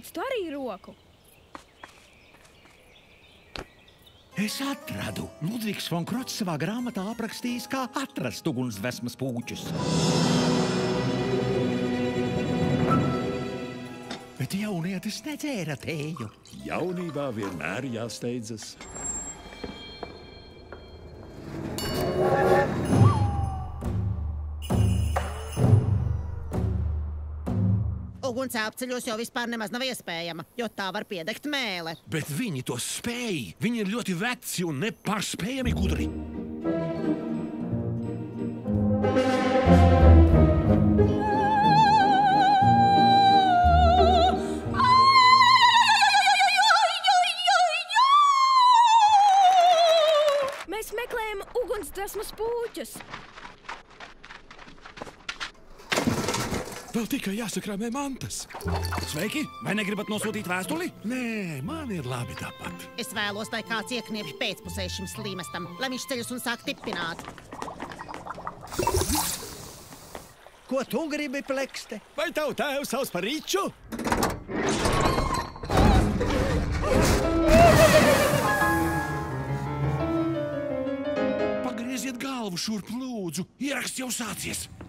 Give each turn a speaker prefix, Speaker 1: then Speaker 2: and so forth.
Speaker 1: Kāpēc tu arī roku?
Speaker 2: Es atradu. Ludvigs von Krots savā grāmatā aprakstījis, kā atrast ugunsdzesmas pūķus. Bet jaunietis nedzēra tēju.
Speaker 3: Jaunībā vienmēr jāsteidzas.
Speaker 4: Uguns apceļos jau vispār nemaz nav iespējama, jo tā var piedegt mēle.
Speaker 3: Bet viņi to spēj. Viņi ir ļoti veci un nepārspējami gudri.
Speaker 1: Mēs meklējam ugunsdzesmas pūķus.
Speaker 3: Vēl tikai jāsakrāmē mantas.
Speaker 5: Sveiki! Vai negribat nosūtīt vēstuli?
Speaker 3: Nē, man ir labi tāpat.
Speaker 4: Es vēlos, lai kāds iekniepj pēcpusē šim slīmestam, lai viņš ceļus un sāk tipināt.
Speaker 2: Ko tu gribi, plekste?
Speaker 5: Vai tavu tēvu sauc par Riču?
Speaker 3: Pagrieziet galvu šurp, lūdzu. Ieraksts jau sācies.